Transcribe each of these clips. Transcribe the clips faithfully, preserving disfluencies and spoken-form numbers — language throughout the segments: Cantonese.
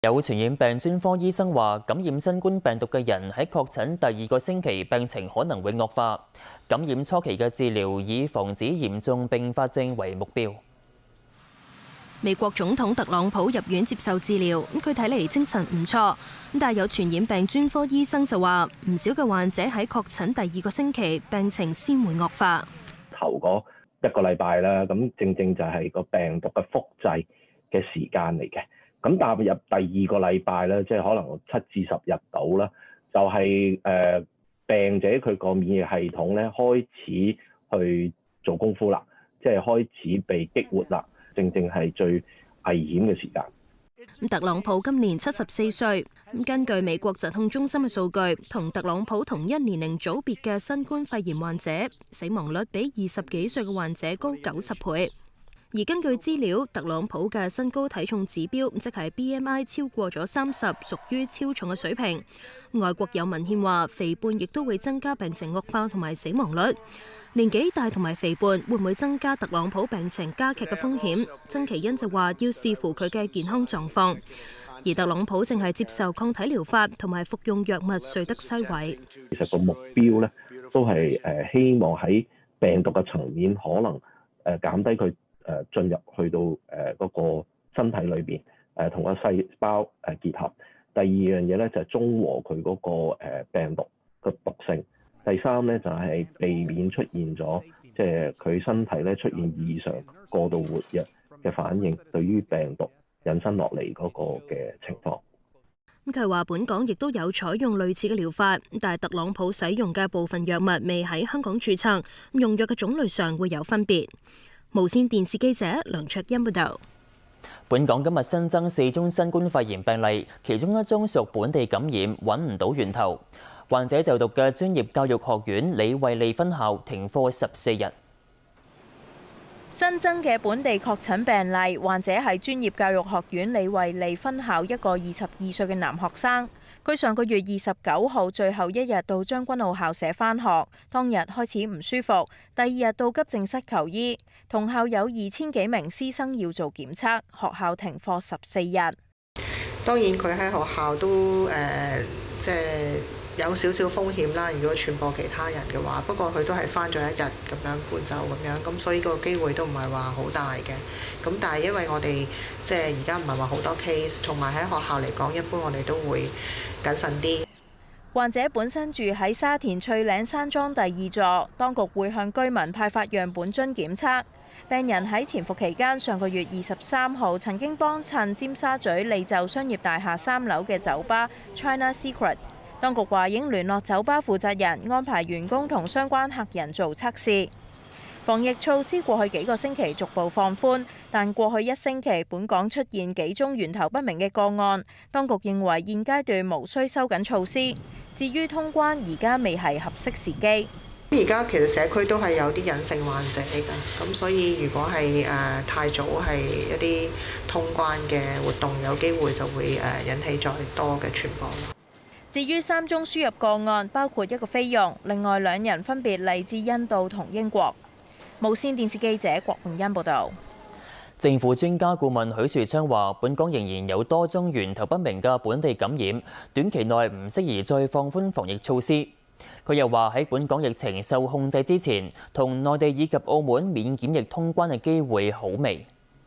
有傳染病專科醫生話，感染新冠病毒嘅人喺確診第二個星期病情可能會惡化。感染初期嘅治療以防止嚴重併發症為目標。 美國總統特朗普入院接受治療，咁佢睇嚟精神唔錯，咁但係有傳染病專科醫生就話，唔少嘅患者喺確診第二個星期病情先會惡化。 頭嗰一個禮拜啦，咁正正就係個病毒嘅複製嘅時間嚟嘅。咁踏入第二個禮拜咧，即係可能七至十日到啦，就係、是、誒、呃、病者佢個免疫系統咧開始去做功夫啦，即係開始被激活啦，正正係最危險嘅時間。 特朗普今年七十四歲，根據美國疾控中心嘅數據，同特朗普同一年齡組別嘅新冠肺炎患者死亡率比二十幾歲嘅患者高九十倍。而根據資料，特朗普嘅身高體重指標，即係 B M I 超過咗三十，屬於超重嘅水平。外國有文獻話，肥胖亦都會增加病情惡化同埋死亡率。年紀大同埋肥胖會唔會增加特朗普病情加劇嘅風險？曾其恩就話要視乎佢嘅健康狀況。而特朗普正係接受抗體療法同埋服用藥物瑞德西韋。 其實個目標咧都係誒希望喺病毒嘅層面可能誒減低佢。誒進入去到誒嗰個身體裏邊，誒同個細胞誒結合。第二樣嘢咧就係中和佢嗰個誒病毒嘅毒性。第三咧就係避免出現咗即係佢身體咧出現異常過度活躍嘅反應，對於病毒引申落嚟嗰個嘅情況。 咁佢話本港亦都有採用類似嘅療法，但係特朗普使用嘅部分藥物未喺香港註冊，用藥嘅種類上會有分別。無線電視記者梁卓欣報道。 本港今日新增四宗新冠肺炎病例，其中一宗屬本地感染，揾唔到源頭。患者就讀嘅專業教育學院李惠利分校停課十四日。 新增嘅本地確診病例，患者係專業教育學院李惠利分校一個二十二歲嘅男學生。佢上個月二十九號最後一日到將軍澳校舍返學，當日開始唔舒服，第二日到急症室求醫。同校有二千幾名師生要做檢測，學校停課十四日。 當然佢喺學校都誒、呃，即係有少少風險啦。如果傳播其他人嘅話，不過佢都係返咗一日咁樣搬走咁樣，咁所以個機會都唔係話好大嘅。咁但係因為我哋即係而家唔係話好多 case，同埋喺學校嚟講，一般我哋都會謹慎啲。 患者本身住喺沙田翠嶺山莊第二座，當局會向居民派發樣本樽檢測。病人喺潛伏期間，上個月二十三號曾經幫襯尖沙咀利就商業大廈三樓嘅酒吧 China Secret。當局話已經聯絡酒吧負責人，安排員工同相關客人做測試。防疫措施過去幾個星期逐步放寬，但過去一星期本港出現幾宗源頭不明嘅個案，當局認為現階段無需收緊措施。至於通關，而家未係合適時機。 而家其實社區都係有啲隱性患者㗎，咁所以如果係誒、呃、太早係一啲通關嘅活動，有機會就會誒、呃、引起再多嘅傳播。 至於三宗輸入個案，包括一個菲傭，另外兩人分別嚟自印度同英國。無線電視記者郭詠欣報導。 政府專家顧問許樹昌話，本港仍然有多宗源頭不明嘅本地感染，短期內唔適宜再放寬防疫措施。佢又話喺本港疫情受控制之前，同內地以及澳門免檢疫通關嘅機會好微。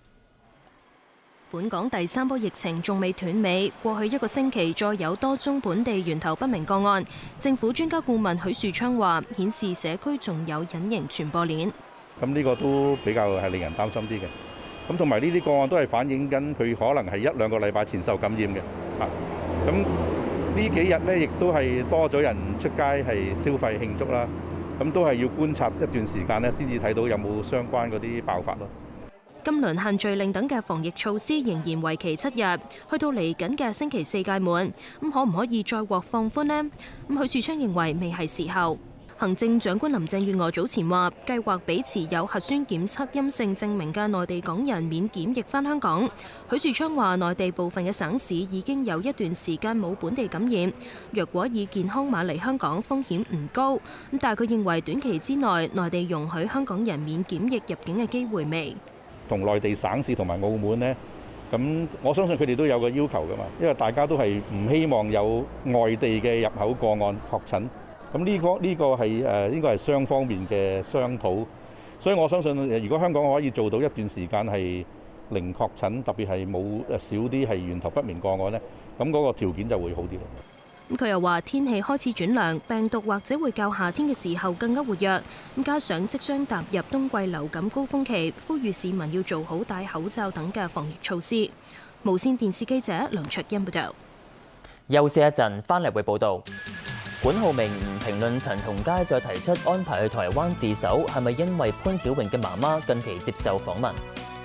本港第三波疫情仲未斷尾，過去一個星期再有多宗本地源頭不明個案。政府專家顧問許樹昌話，顯示社區仲有隱形傳播鏈。 咁呢個都比較係令人擔心啲嘅。咁同埋呢啲個案都係反映緊佢可能係一兩個禮拜前受感染嘅。啊，咁呢幾日呢，亦都係多咗人出街係消費慶祝啦。咁都係要觀察一段時間呢，先至睇到有冇相關嗰啲爆發咯。 今輪限聚令等嘅防疫措施仍然為期七日，去到嚟緊嘅星期四屆滿，咁可唔可以再獲放寬呢？咁許樹昌認為未係時候。行政長官林鄭月娥早前話，計劃俾持有核酸檢測陰性證明嘅內地港人免檢疫返香港。許樹昌話，內地部分嘅省市已經有一段時間冇本地感染，若果以健康碼嚟香港風險唔高，咁但係佢認為短期之內內地容許香港人免檢疫入境嘅機會微。 同內地省市同埋澳門呢， 咁我相信佢哋都有個要求㗎嘛，因為大家都係唔希望有外地嘅入口個案確診。咁呢個呢個係誒應該係雙方面嘅商討，所以我相信如果香港可以做到一段時間係零確診，特別係冇誒少啲係源頭不明個案咧，咁嗰個條件就會好啲咯。 咁佢又話：天氣開始轉涼，病毒或者會較夏天嘅時候更加活躍。咁加上即將踏入冬季流感高峰期，呼籲市民要做好戴口罩等嘅防疫措施。無線電視記者梁卓欣報導。 休息一陣，翻嚟會報導。管浩鳴唔評論陳同佳再提出安排去台灣自首，係咪因為潘曉穎嘅媽媽近期接受訪問？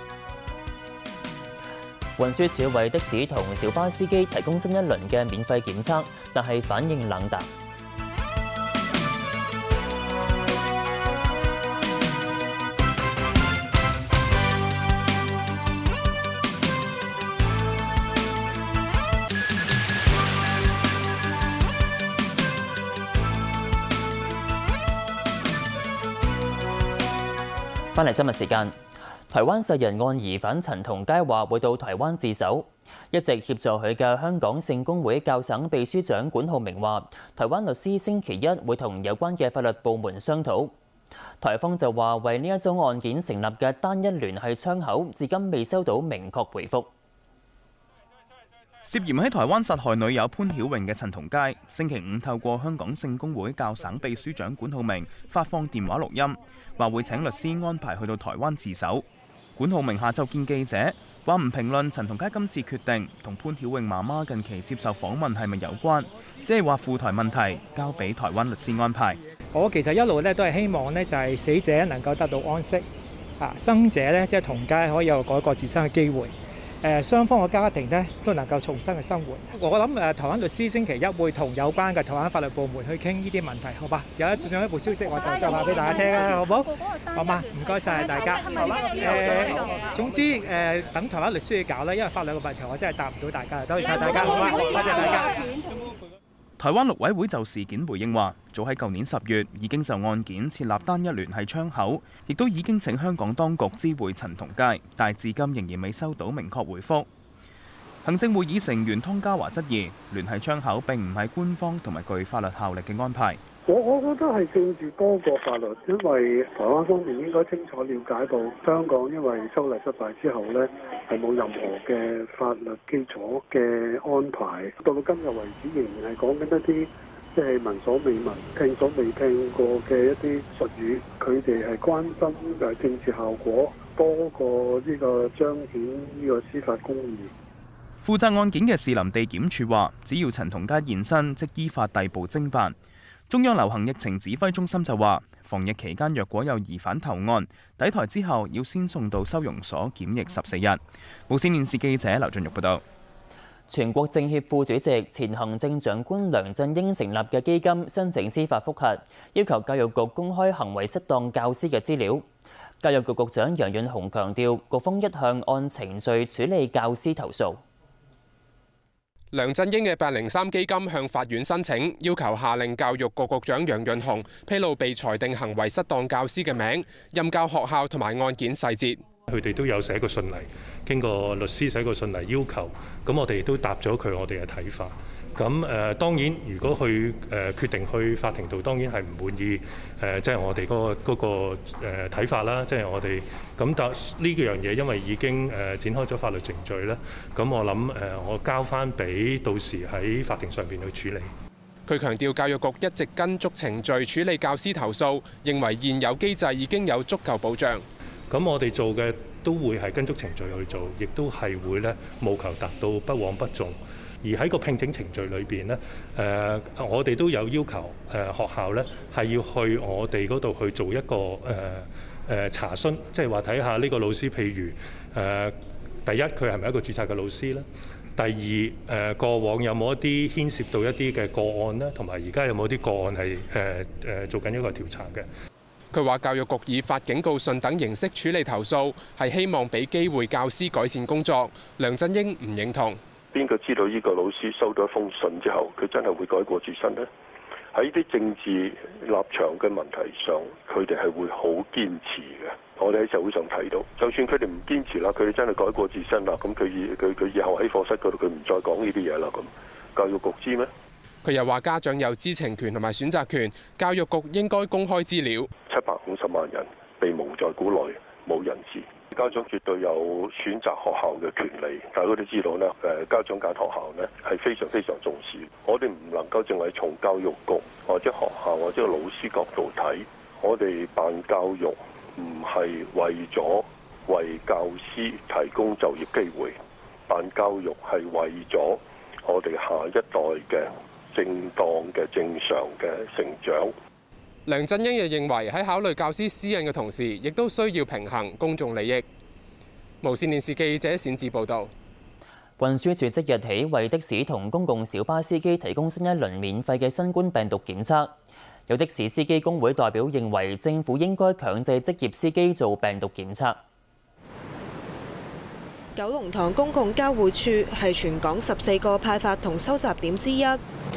運輸署為的士同小巴司機提供新一輪嘅免費檢測，但係反應冷淡。翻嚟新聞時間。台灣殺人案疑犯陳同佳話會到台灣自首，一直協助佢嘅香港聖公會教省秘書長管浩鳴話，台灣律師星期一會同有關嘅法律部門商討。台方就話為呢一宗案件成立嘅單一聯繫窗口，至今未收到明確回覆。 涉嫌喺台灣殺害女友潘曉穎嘅陳同佳，星期五透過香港聖公會教省秘書長管浩鳴發放電話錄音，話會請律師安排去到台灣自首。管浩鳴下晝見記者，話唔評論陳同佳今次決定同潘曉穎媽媽近期接受訪問係咪有關，只係話赴台問題交俾台灣律師安排。 我其實一路咧都係希望呢就係死者能夠得到安息，啊生者呢即係同佳可以有改過自身嘅機會。誒雙方嘅家庭呢都能夠重新嘅生活。我諗誒台灣律師星期一會同有關嘅台灣法律部門去傾呢啲問題，好吧？有一進一步消息我就再話俾大家聽啦，好唔好？好嘛，唔該晒大家。誒總之誒等台灣律師去搞啦，因為法律嘅問題我真係答唔到大家。多謝晒大家，好嘛？多謝大家。 台灣陸委會就事件回應話，早喺舊年十月已經就案件設立單一聯繫窗口，亦都已經請香港當局知會陳同佳，但至今仍然未收到明確回覆。行政會議成員湯家驊質疑聯繫窗口並唔係官方同埋具法律效力嘅安排。 我我覺得係政治多過法律，因為台灣方面應該清楚了解到香港因為修例失敗之後呢，係冇任何嘅法律基礎嘅安排。到到今日為止，仍然係講緊一啲即係聞所未聞、聽所未聽過嘅一啲術語。佢哋係關心誒政治效果多過呢個彰顯呢個司法公義。 負責案件嘅士林地檢署話，只要陳同佳現身，即依法逮捕偵辦。中央流行疫情指揮中心就話，防疫期間若果有疑犯投案，抵台之後要先送到收容所檢疫十四日。無線電視記者劉俊玉報道。 全國政協副主席、前行政長官梁振英成立嘅基金申請司法覆核，要求教育局公開行為失當教師嘅資料。教育局局長楊潤雄強調，局方一向按程序處理教師投訴。 梁振英嘅八零三基金向法院申請，要求下令教育局局長楊潤雄披露被裁定行為失當教師嘅名、任教學校同埋案件細節。 佢哋都有寫個信嚟，經過律師寫個信嚟要求，咁我哋都答咗佢我哋嘅睇法。咁誒、呃、當然，如果去誒、呃、決定去法庭度，當然係唔滿意誒，即、呃、係、就是、我哋嗰、那個嗰、那個誒睇、呃、法啦。即、就、係、是、我哋咁，但呢樣嘢因為已經誒、呃、展開咗法律程序咧，咁我諗誒、呃、我交翻俾到時喺法庭上邊去處理。 佢強調，教育局一直跟足程序處理教師投訴，認為現有機制已經有足夠保障。 咁我哋做嘅都會係跟足程序去做，亦都係會咧務求達到不枉不縱。而喺個聘請程序裏邊呢，誒、呃、我哋都有要求誒、呃、學校呢係要去我哋嗰度去做一個誒誒、呃、查詢，即係話睇下呢個老師，譬如誒、呃、第一佢係咪一個註冊嘅老師呢？第二誒、呃、過往有冇一啲牽涉到一啲嘅個案呢？同埋而家有冇啲個案係誒誒做緊一個調查嘅？ 佢話教育局以發警告信等形式處理投訴，係希望俾機會教師改善工作。梁振英唔認同。 邊個知道呢個老師收到一封信之後，佢真係會改過自身呢？ 喺啲政治立場嘅問題上，佢哋係會好堅持嘅。我哋喺社會上睇到，就算佢哋唔堅持啦，佢哋真係改過自身啦，咁佢以佢佢以後喺課室嗰度，佢唔再講呢啲嘢啦。咁教育局知咩？ 佢又話家長有知情權同埋選擇權，教育局應該公開資料。 七百五十萬人被蒙在鼓內，冇人知。家長絕對有選擇學校嘅權利，大家都知道咧，誒家長揀學校咧係非常非常重視。我哋唔能夠淨係從教育局或者學校或者老師角度睇，我哋辦教育唔係為咗為教師提供就業機會，辦教育係為咗我哋下一代嘅正當嘅正常嘅成長。 梁振英又認為喺考慮教師私隱嘅同時，亦都需要平衡公眾利益。無線電視記者冼志報導。 運輸署即日起為的士同公共小巴司機提供新一輪免費嘅新冠病毒檢測。有的士司機工會代表認為政府應該強制職業司機做病毒檢測。 九龍塘公共交匯處係全港十四個派發同收集點之一。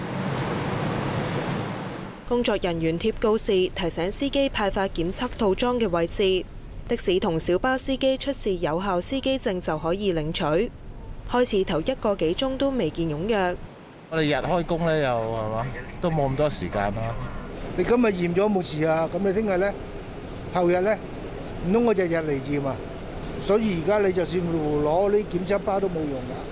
工作人員貼告示提醒司機派發檢測套裝嘅位置，的士同小巴司機出示有效司機證就可以領取。開始頭一個幾鐘都未見踴躍。 我哋日開工呢，又係嘛，都冇咁多時間啦。你今日驗咗冇事啊？咁你聽日呢？後日呢？唔通我日日嚟驗啊？所以而家你就算攞呢檢測包都冇用㗎。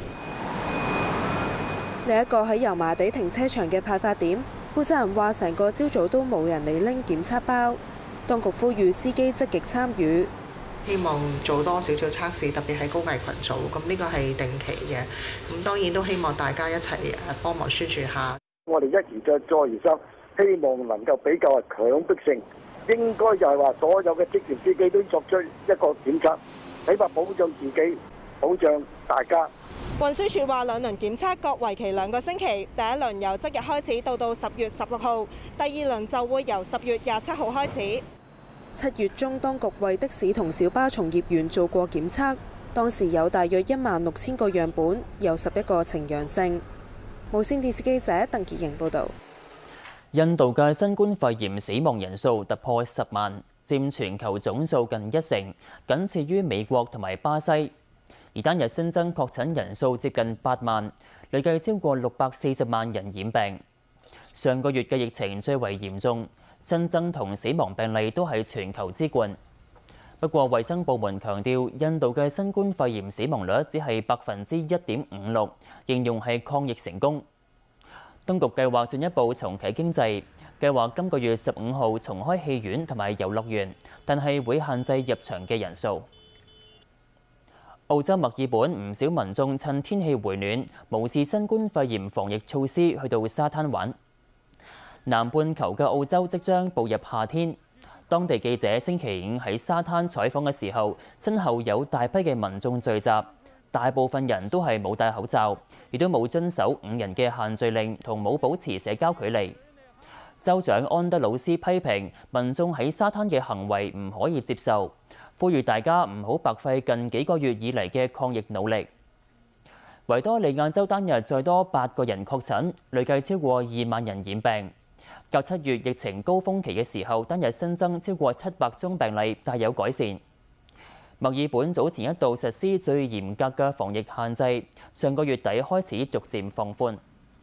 另一個喺油麻地停車場嘅派發點，負責人話成個朝早都冇人嚟拎檢測包，當局呼籲司機積極參與， 希望做多少少測試，特別係高危群組，咁呢個係定期嘅，咁當然都希望大家一齊誒幫忙宣傳下。 我哋一而再，再而三，希望能夠比較係強迫性，應該就係話所有嘅職業司機都作出一個檢測，起碼保障自己，保障大家。 運輸署話兩輪檢測各為期兩個星期，第一輪由即日開始到到十月十六號，第二輪就會由十月廿七號開始。七月中，當局為的士同小巴從業員做過檢測，當時有大約一萬六千個樣本，有十一個呈陽性。無線電視記者鄧潔瑩報導。 印度嘅新冠肺炎死亡人數突破十萬，佔全球總數近一成，僅次於美國同埋巴西。而單日新增確診人數接近八萬，累計超過六百四十萬人染病。上個月嘅疫情最為嚴重，新增同死亡病例都係全球之冠。不過，衛生部門強調，印度嘅新冠肺炎死亡率只係百分之一點五六，形容係抗疫成功。當局計劃進一步重啟經濟，計劃今個月十五號重開戲院同埋遊樂園，但係會限制入場嘅人數。澳洲墨爾本唔少民眾趁天氣回暖，無視新冠肺炎防疫措施，去到沙灘玩。南半球嘅澳洲即將步入夏天，當地記者星期五喺沙灘採訪嘅時候，身後有大批嘅民眾聚集，大部分人都係冇戴口罩，亦都冇遵守五人嘅限聚令，同冇保持社交距離。州長安德魯斯批評民眾喺沙灘嘅行為唔可以接受，呼籲大家唔好白費近幾個月以嚟嘅抗疫努力。維多利亞州單日再多八個人確診，累計超過二萬人染病。較七月疫情高峰期嘅時候，單日新增超過七百宗病例，大有改善。墨爾本早前一度實施最嚴格嘅防疫限制，上個月底開始逐漸放寬。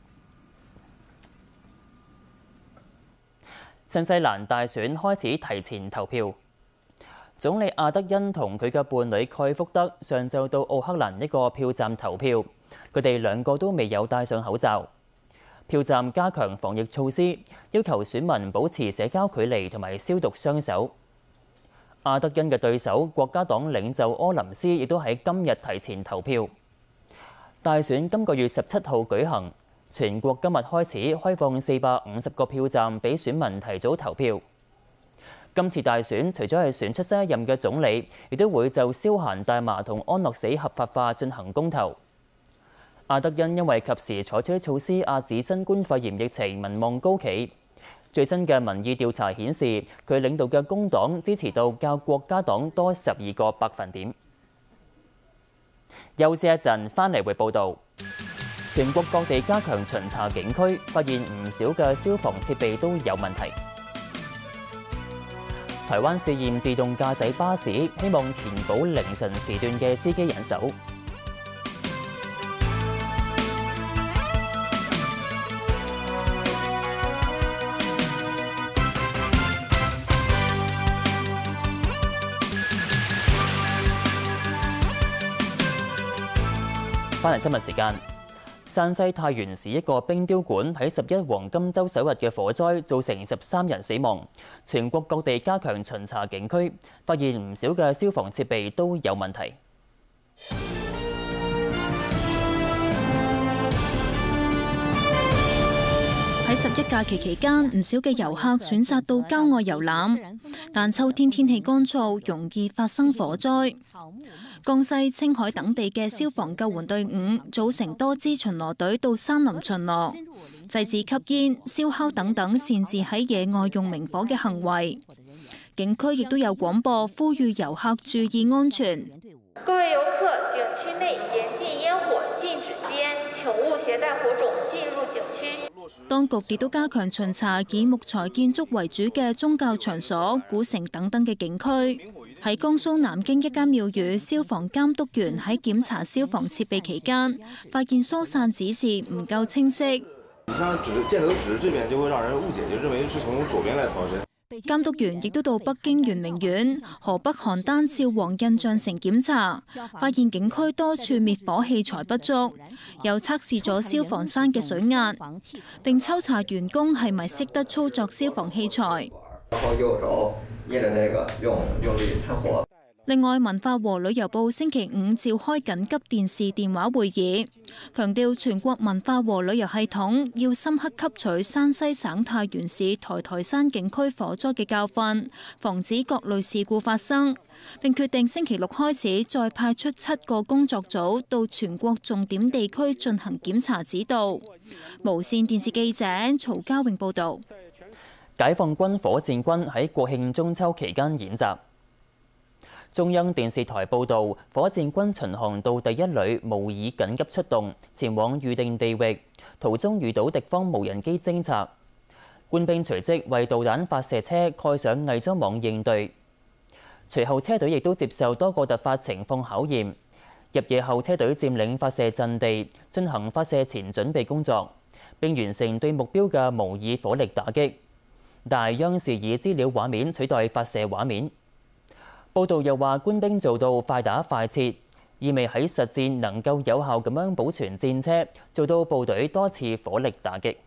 新西蘭大選開始提前投票。總理阿德恩同佢嘅伴侶蓋福德上晝到奧克蘭一個票站投票，佢哋兩個都未有戴上口罩。票站加強防疫措施，要求選民保持社交距離同埋消毒雙手。阿德恩嘅對手國家黨領袖柯林斯亦都喺今日提前投票。大選今個月十七號舉行，全國今日開始開放四百五十個票站俾選民提早投票。今次大選除咗係選出新一任嘅總理，亦都會就消閒大麻同安樂死合法化進行公投。阿德恩因為及時採取措施壓止新冠肺炎疫情，民望高企。最新嘅民意調查顯示，佢領導嘅工黨支持度較國家黨多十二個百分點。休息一陣，翻嚟會報道。 全國各地加強巡查警區，發現唔少嘅消防設備都有問題。台灣試驗自動駕駛巴士，希望填補凌晨時段嘅司機人手。翻嚟新聞時間，山西太原市一個冰雕館喺十一黃金週首日嘅火災，造成十三人死亡。全國各地加強巡查警區，發現唔少嘅消防設備都有問題。 喺十一假期期間，唔少嘅遊客選擇到郊外遊覽，但秋天天氣乾燥，容易發生火災。江西、青海等地嘅消防救援隊伍組成多支巡邏隊到山林巡邏，制止吸煙、燒烤等等擅自喺野外用明火嘅行為。景區亦都有廣播呼籲遊客注意安全。 各位遊客，景區內嚴禁煙火，禁止吸煙，請勿攜帶火種進入景區。 當局亦都加強巡查以木材建築為主嘅宗教場所、古城等等嘅景區。喺江蘇南京一間廟宇，消防監督員喺檢查消防設備期間，發現疏散指示唔夠清晰。 你像指箭頭指這邊就會讓人誤解，就認為是從左邊來逃生。 監督員亦都到北京圓明園、河北邯鄲趙王印象城檢查，發現景區多處滅火器材不足，又測試咗消防山嘅水壓，並抽查員工係咪識得操作消防器材。另外，文化和旅遊部星期五召開緊急電視電話會議，強調全國文化和旅遊系統要深刻吸取山西省太原市台台山景區火災嘅教訓，防止各類事故發生。並決定星期六開始再派出七個工作組到全國重點地區進行檢查指導。無線電視記者曹家穎報導。 解放軍火箭軍喺國慶中秋期間演習。中央電視台報導，火箭軍巡航到第一旅模擬緊急出動，前往預定地域，途中遇到敵方無人機偵察，官兵隨即為導彈發射車蓋上偽裝網應對。隨後車隊亦都接受多個突發情況考驗。入夜後，車隊佔領發射陣地，進行發射前準備工作，並完成對目標嘅模擬火力打擊。但央視以資料畫面取代發射畫面。報道又話，官兵做到快打快撤，意味喺實戰能夠有效咁樣保存戰車，做到部隊多次火力打擊。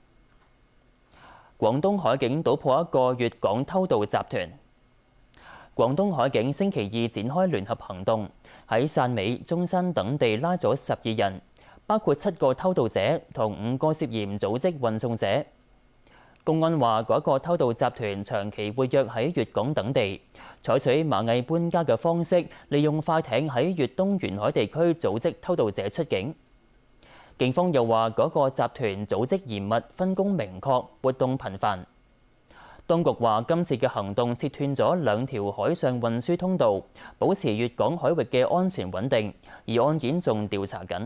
廣東海警搗破一個粵港偷渡集團。廣東海警星期二展開聯合行動，喺汕尾、中山等地拉咗十二人，包括七個偷渡者同五個涉嫌組織運送者。公安話，嗰個偷渡集團長期活躍喺粵港等地，採取螞蟻搬家嘅方式，利用快艇喺粵東沿海地區組織偷渡者出境。警方又話，嗰個集團組織嚴密、分工明確、活動頻繁。當局話，今次嘅行動切斷咗兩條海上運輸通道，保持粵港海域嘅安全穩定，而案件仲調查緊。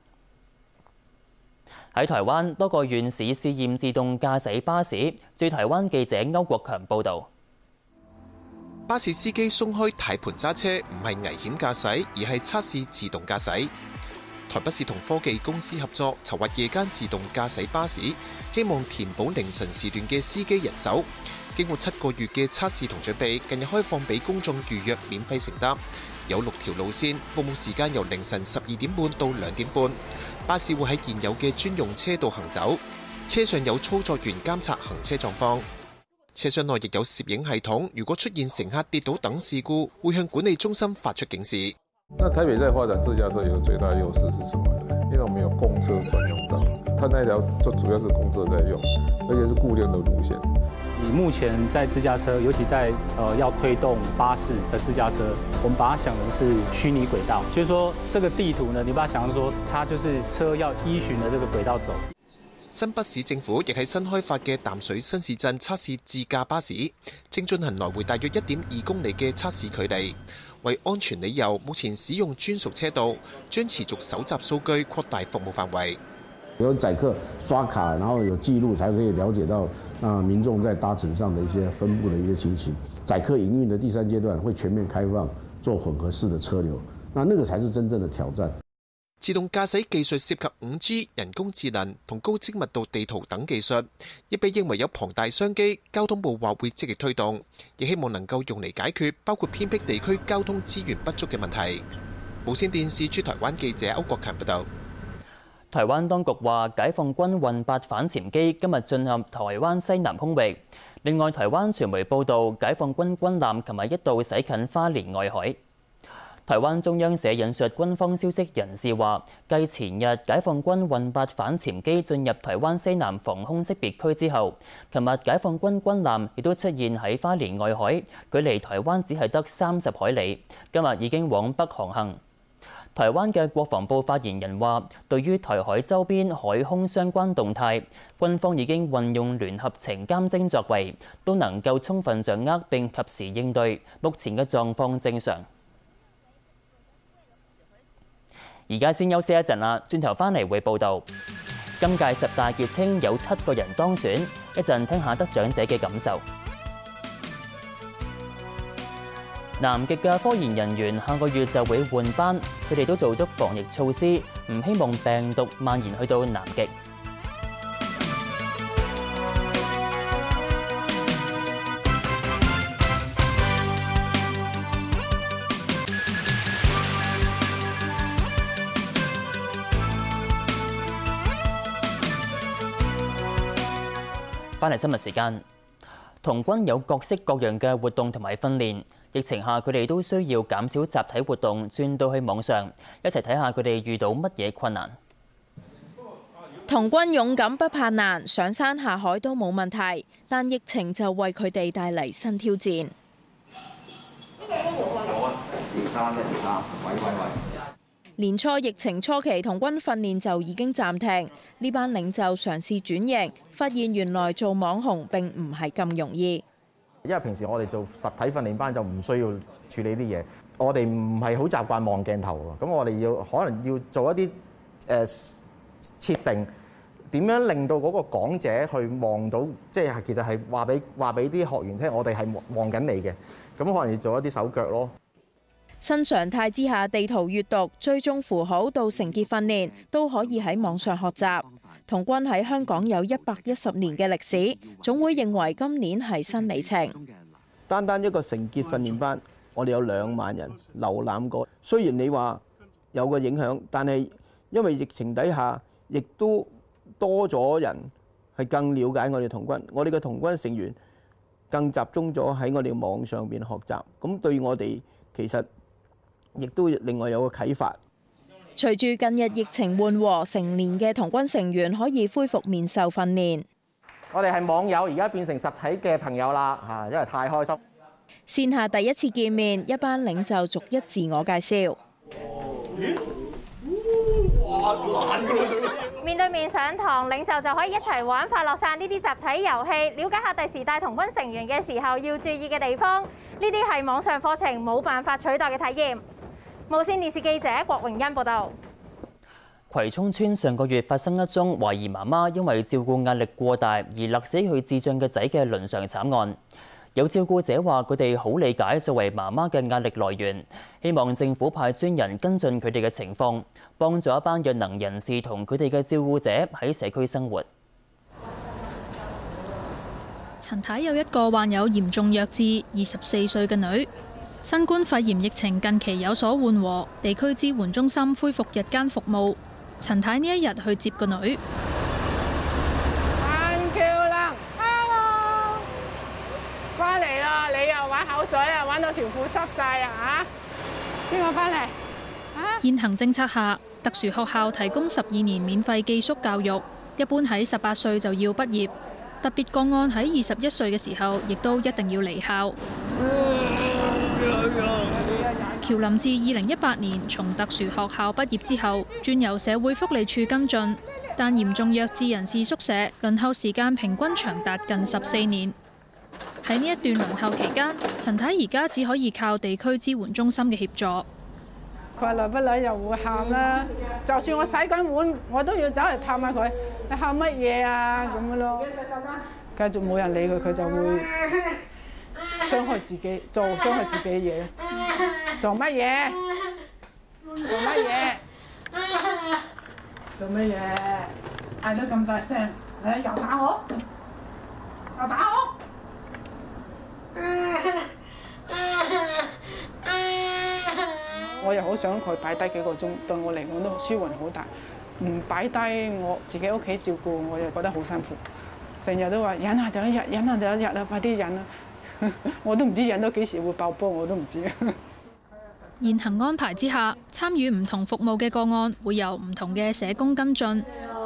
喺台灣多個縣市試驗自動駕駛巴士。駐台灣記者歐國強報導。 巴士司機鬆開軚盤揸車唔係危險駕駛，而係測試自動駕駛。台北市同科技公司合作籌劃夜間自動駕駛巴士，希望填補凌晨時段嘅司機人手。經過七個月嘅測試同準備，近日開放俾公眾預約免費乘搭。有六條路線，服務時間由凌晨十二點半到兩點半。巴士會喺現有嘅專用車道行走，車上有操作員監察行車狀況。車廂內亦有攝影系統，如果出現乘客跌倒等事故，會向管理中心發出警示。 那台北在發展自駕車有個最大優勢是什麼呢？因為我們有公車專用道，它那條就主要是公車在用，而且是固定的路線。 以目前在自駕車，尤其在呃要推動巴士的自駕車，我們把它想成是虛擬軌道，就是說這個地圖呢，你把它想象說，它就是車要依循的這個軌道走。 新北市政府亦喺新開發嘅淡水新市鎮測試自駕巴士，正進行來回大約一點二公里嘅測試距離。為安全理由，目前使用專屬車道，將持續搜集數據，擴大服務範圍。 有載客刷卡，然後有記錄，才可以了解到啊民眾在搭乘上的一些分布的一個情形。載客營運的第三階段會全面開放，做混合式的車流，那那個才是真正的挑戰。 自動駕駛技術涉及五 G、人工智能同高精密度地圖等技術，亦被認為有龐大商機。交通部話會積極推動，亦希望能夠用嚟解決包括偏僻地區交通資源不足嘅問題。無線電視駐台灣記者歐國強報道。 台灣當局話，解放軍運八反潛機今日進入台灣西南空域。另外，台灣傳媒報道，解放軍軍艦琴日一度駛近花蓮外海。台灣中央社引述軍方消息人士話，繼前日解放軍運八反潛機進入台灣西南防空識別區之後，琴日解放軍軍艦亦都出現喺花蓮外海，距離台灣只係得三十海里，今日已經往北航行。台灣嘅國防部發言人話，對於台海周邊海空相關動態，軍方已經運用聯合情監偵作為，都能夠充分掌握並及時應對，目前嘅狀況正常。而家先休息一陣啦，轉頭翻嚟會報道。今屆十大傑青有七個人當選，一陣聽下得獎者嘅感受。南極嘅科研人員下個月就會換班，佢哋都做足防疫措施，唔希望病毒蔓延去到南極。翻嚟新聞時間，童軍有各式各樣嘅活動同埋訓練。疫情下，佢哋都需要減少集體活動，轉到去網上。一齊睇下佢哋遇到乜嘢困難。 童軍勇敢不怕難，上山下海都冇問題，但疫情就為佢哋帶嚟新挑戰。年初疫情初期，童軍訓練就已經暫停。呢班領袖嘗試轉型，發現原來做網紅並唔係咁容易。 因為平時我哋做實體訓練班就唔需要處理啲嘢，我哋唔係好習慣望鏡頭喎。咁我哋要可能要做一啲誒設定，點樣令到嗰個講者去望到，即係其實係話俾話俾啲學員聽，我哋係望緊你嘅。咁可能要做一啲手腳咯。 新常態之下，地圖閱讀、追蹤符號到繩結訓練都可以喺網上學習。童軍喺香港有一百一十年嘅歷史，總會認為今年係新里程。 單單一個繩結訓練班，我哋有兩萬人瀏覽過。雖然你話有個影響，但係因為疫情底下，亦都多咗人係更了解我哋童軍。我哋嘅童軍成員更集中咗喺我哋網上邊學習，咁對我哋其實亦都另外有個啟發。 隨住近日疫情緩和，成年嘅童軍成員可以恢復面授訓練。 我哋係網友，而家變成實體嘅朋友啦，嚇！因為太開心。 線下第一次見面，一班領袖逐一自我介紹。 面對面上堂，領袖就可以一齊玩快樂散呢啲集體遊戲，了解下第時帶童軍成員嘅時候要注意嘅地方。呢啲係網上課程冇辦法取代嘅體驗。無線電視記者郭榮欣報道。 葵涌村上個月發生一宗懷疑媽媽因為照顧壓力過大而勒死佢智障嘅仔嘅倫常慘案。有照顧者話：佢哋好理解作為媽媽嘅壓力來源，希望政府派專人跟進佢哋嘅情況，幫助一班弱能人士同佢哋嘅照顧者喺社區生活。 陳太有一個患有嚴重弱智、二十四歲嘅女。新冠肺炎疫情近期有所緩和，地區支援中心恢復日間服務。陳太呢一日去接個女。 安橋啦 ，Hello， 翻嚟啦！你又玩口水啊，玩到條褲濕晒啊嚇！邊個翻嚟？啊！ 現行政策下，特殊學校提供十二年免費寄宿教育，一般喺十八歲就要畢業。特別個案喺二十一歲嘅時候，亦都一定要離校。喬林至二零一八年從特殊學校畢業之後，轉由社會福利署跟進。 但嚴重弱智人士宿舍輪候時間平均長達近十四年。喺呢一段輪候期間，陳太而家只可以靠地區支援中心嘅協助。 佢話來不來又會喊啦，就算我洗緊碗，我都要走嚟探下佢。你喊乜嘢啊？咁樣咯。繼續冇人理佢，佢就會傷害自己，做傷害自己嘅嘢。做乜嘢？做乜嘢？做乜嘢？嗌得咁大聲，你又打我？又打我？我又好想佢擺低幾個鐘，對我嚟講都舒緩好大。唔擺低我自己屋企照顧，我又覺得好辛苦。成日都話忍下就一日，忍下就一日啦，快啲忍啦！我都唔知忍到幾時會爆煲，我都唔知。 現行安排之下，參與唔同服務嘅個案會由唔同嘅社工跟進。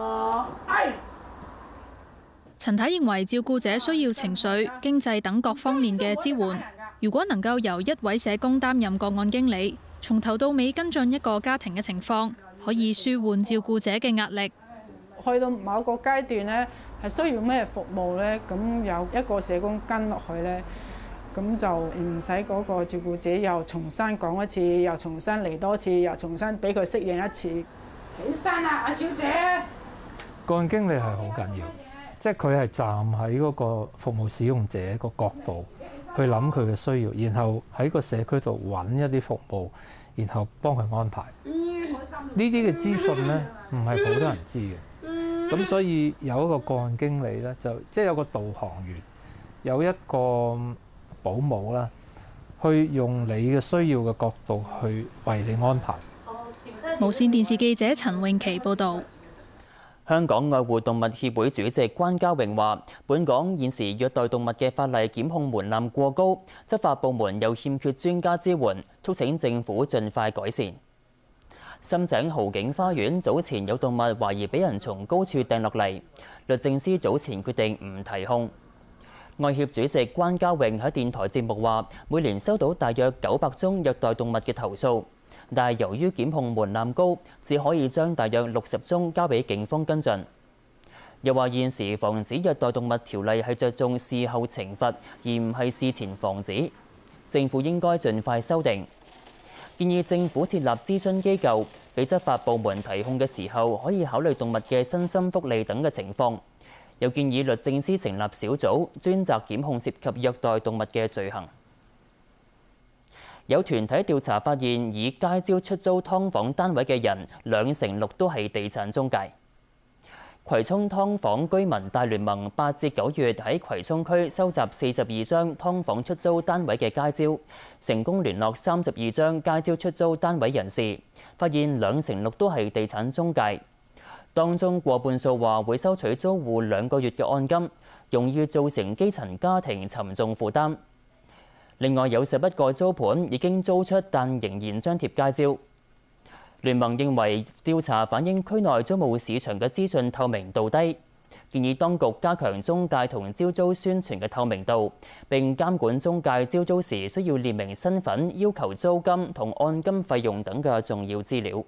陳太認為照顧者需要情緒、經濟等各方面嘅支援。如果能夠由一位社工擔任個案經理，從頭到尾跟進一個家庭嘅情況，可以舒緩照顧者嘅壓力。 去到某個階段呢，係需要咩服務呢？咁有一個社工跟落去呢，咁就唔使嗰個照顧者又重新講一次，又重新嚟多次，又重新俾佢適應一次。起身啦，阿小姐！ 個案經理係好緊要，即係佢係站喺嗰個服務使用者個角度去諗佢嘅需要，然後喺個社區度揾一啲服務，然後幫佢安排。呢啲嘅資訊呢，唔係好多人知嘅。咁所以有一個個案經理咧，就即係有個導航員，有一個保姆啦，去用你嘅需要嘅角度去為你安排。 無線電視記者陳詠琪報導。 香港愛護動物協會主席關家榮話：本港現時虐待動物嘅法例檢控門檻過高，執法部門又欠缺專家支援，促請政府盡快改善。深井豪景花園早前有動物懷疑俾人從高處掟落嚟，律政司早前決定唔提控。愛協主席關家榮喺電台節目話：每年收到大約九百宗虐待動物嘅投訴，但係由於檢控門檻高，只可以將大約六十宗交俾警方跟進。又話現時防止虐待動物條例係着重事後懲罰，而唔係事前防止，政府應該盡快修訂。建議政府設立諮詢機構，俾執法部門提控嘅時候可以考慮動物嘅身心福利等嘅情況。又建議律政司成立小組，專責檢控涉及虐待動物嘅罪行。有團體調查發現，以街招出租劏房單位嘅人，兩成六都係地產中介。葵涌劏房居民大聯盟八至九月喺葵涌區收集四十二張劏房出租單位嘅街招，成功聯絡三十二張街招出租單位人士，發現兩成六都係地產中介。當中過半數話會收取租戶兩個月嘅按金，容易造成基層家庭沉重負擔。另外有十一個租盤已經租出，但仍然張貼街招。聯盟認為調查反映區內租務市場嘅資訊透明度低，建議當局加強中介同招租宣傳嘅透明度，並監管中介招租時需要列明身份、要求租金同按金費用等嘅重要資料。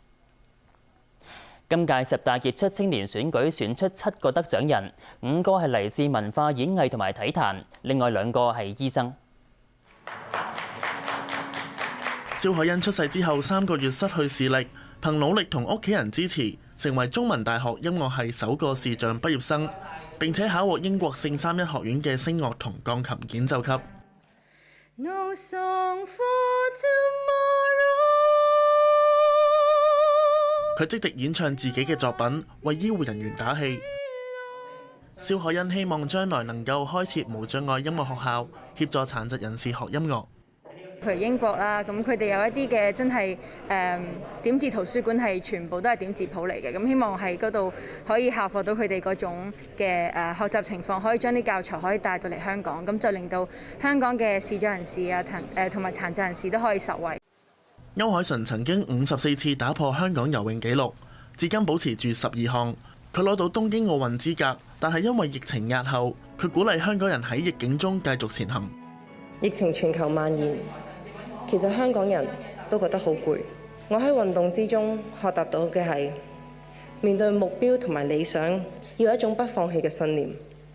今屆十大傑出青年選舉選出七個得獎人，五個係嚟自文化演藝同埋體壇，另外兩個係醫生。 蕭凱欣出世之後三個月失去視力，憑努力同屋企人支持，成為中文大學音樂系首個視障畢業生，並且考獲英國聖三一學院嘅聲樂同鋼琴演奏級。No song for tomorrow。佢積極演唱自己嘅作品，為醫護人員打氣。蕭凱欣希望將來能夠開設無障礙音樂學校，協助殘疾人士學音樂。 譬如英國啦，咁佢哋有一啲嘅真係誒點字圖書館係全部都係點字譜嚟嘅，咁希望喺嗰度可以效仿到佢哋嗰種嘅誒學習情況，可以將啲教材可以帶到嚟香港，咁就令到香港嘅視障人士啊、殘誒同埋殘疾人士都可以受惠。 歐鎧淳曾經五十四次打破香港游泳紀錄，至今保持住十二項。佢攞到東京奧運資格，但係因為疫情押後，佢鼓勵香港人喺逆境中繼續前行。 疫情全球蔓延。其實香港人都覺得好攰。我喺運動之中學習到嘅係， 面對目標同埋理想，要有一種不放棄嘅信念。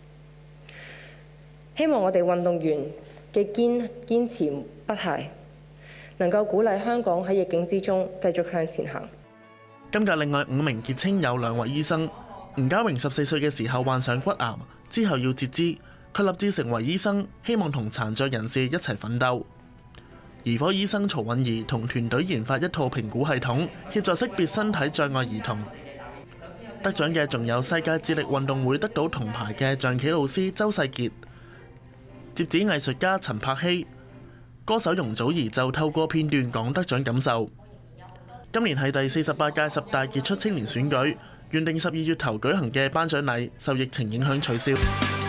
希望我哋運動員嘅堅堅持不懈，能夠鼓勵香港喺逆境之中繼續向前行。 今屆另外五名傑青有兩位醫生。吳家榮十四歲嘅時候患上骨癌，之後要截肢，佢立志成為醫生，希望同殘障人士一齊奮鬥。兒科醫生曹允儀同團隊研發一套評估系統，協助識別身體障礙兒童。得獎嘅仲有世界智力運動會得到銅牌嘅象棋老師周世傑、摺紙藝術家陳柏希、歌手容祖兒就透過片段講得獎感受。今年係第四十八屆十大傑出青年選舉，原定十二月頭舉行嘅頒獎禮受疫情影響取消。